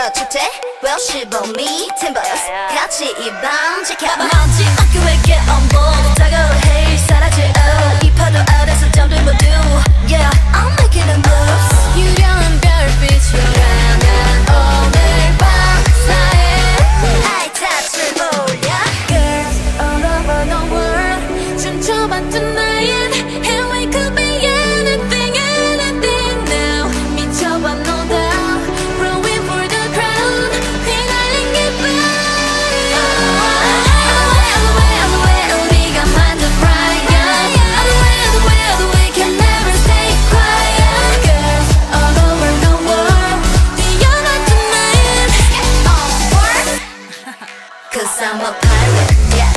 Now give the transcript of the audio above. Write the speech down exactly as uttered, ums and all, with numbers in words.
축제 Well shiver me timbers 같이 이 밤 지켜봐 먼지 학교에게 on board 다가올 헤이 사라질 이 파도 아래서 잠들 모두 Yeah I'm making the moves 유령한 별빛이라면 오늘 밤 사이 I touch 올려 Girls all over the world 춤춰봐 tonight And we could be anything anything now 미쳐봐 no doubt Rowing for the crown 휘날린 기분 All the way all the way all the way 우리가 만든 fire All the way all the way all the way can never stay quiet Girls all over the world 뛰어나 tonight On board Cause I'm a pirate yeah